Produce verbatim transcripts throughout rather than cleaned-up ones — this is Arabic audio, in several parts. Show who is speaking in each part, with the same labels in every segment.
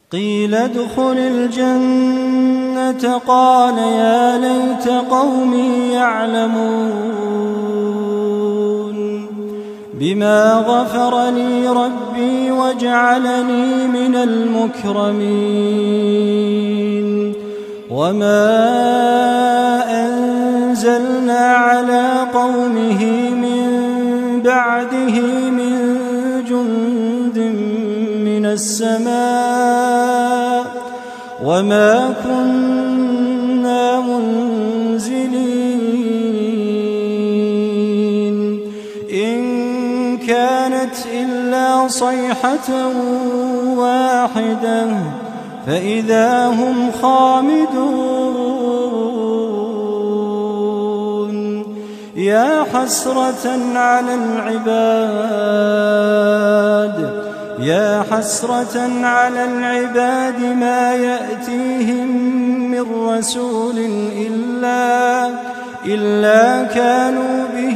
Speaker 1: قيل ادخل الجنة قال يا ليت قومي يعلمون بما غفر لي ربي وجعلني من المكرمين وما أنزلنا على قومه من بعده من جند من السماء وما كنا منزلين إن كانت إلا صيحة واحدة فإذا هم خامدون يا حسرة على العباد يا حسرة على العباد ما يأتيهم من رسول إلا, إلا كانوا به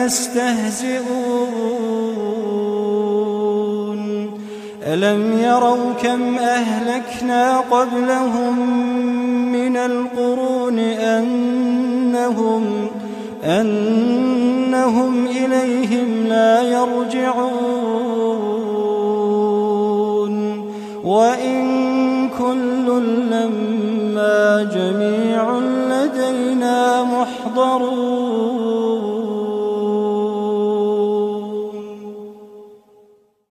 Speaker 1: يستهزئون ألم يروا كم أهلكنا قبلهم من القرون أنهم, أنهم إليهم لا يرجعون وإن كل لما جميع لدينا محضرون.